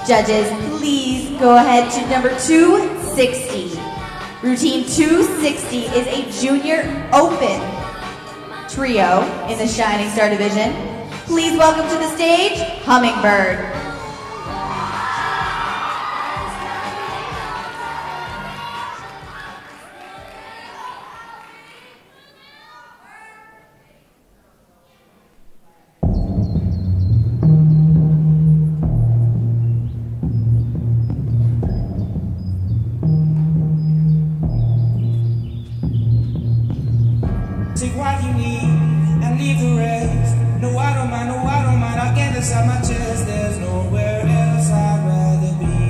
Judges, please go ahead to number 260. Routine 260 is a junior open trio in the Shining Star division. Please welcome to the stage, Hummingbird. Take what you need and leave the rest. No, I don't mind, I'll get this out my chest. There's nowhere else I'd rather be.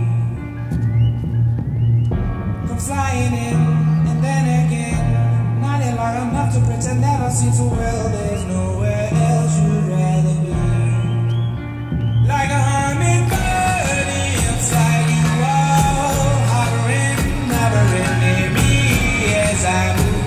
Come flying in, and then again, not in long enough to pretend that I see too well. There's nowhere else you'd rather be. Like a hummingbird inside you, all hovering, hovering near me as I move.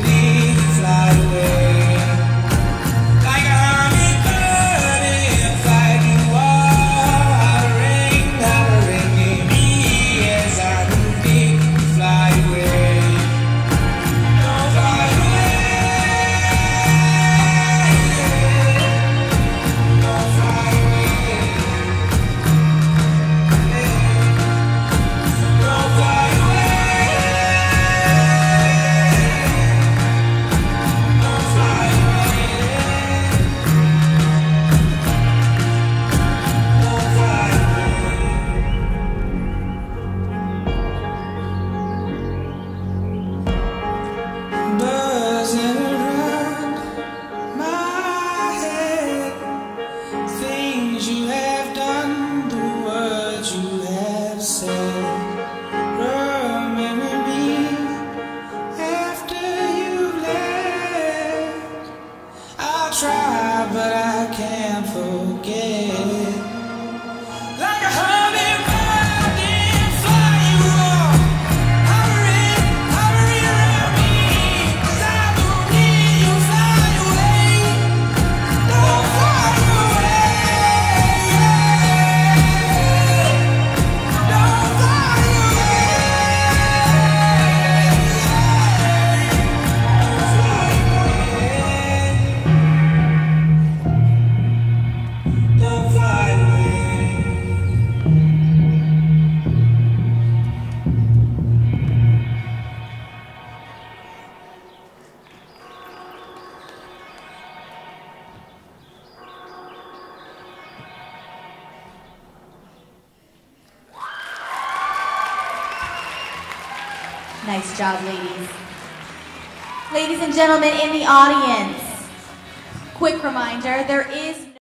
Try, but I can't forget. Like a hummingbird can fly you off, hovering, hovering around me. 'Cause I believe you fly away. Don't fly away. Don't fly Nice job, ladies. Ladies and gentlemen in the audience, quick reminder, there is